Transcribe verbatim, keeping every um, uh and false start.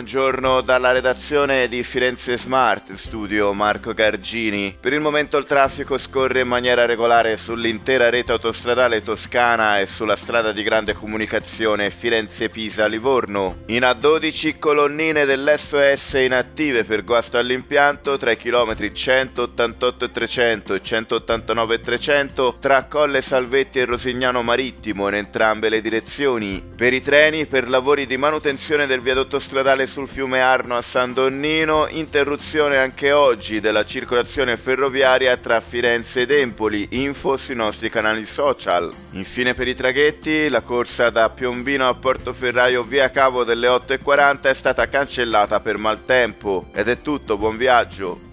buongiorno dalla redazione di Firenze Smart, in studio Marco Gargini. Per il momento il traffico scorre in maniera regolare sull'intera rete autostradale toscana e sulla strada di grande comunicazione Firenze-Pisa-Livorno. In A dodici colonnine dell'S O S inattive per guasto all'impianto tra i chilometri centottantotto e trecento e centottantanove e trecento tra Colle Salvetti e Rosignano Marittimo in entrambe le direzioni. Per i treni, per lavori di manutenzione del viadotto stradale sul fiume Arno a San Donnino, interruzione anche oggi della circolazione ferroviaria tra Firenze ed Empoli, info sui nostri canali social. Infine per i traghetti, la corsa da Piombino a Portoferraio via Cavo delle otto e quaranta è stata cancellata per maltempo. Ed è tutto, buon viaggio!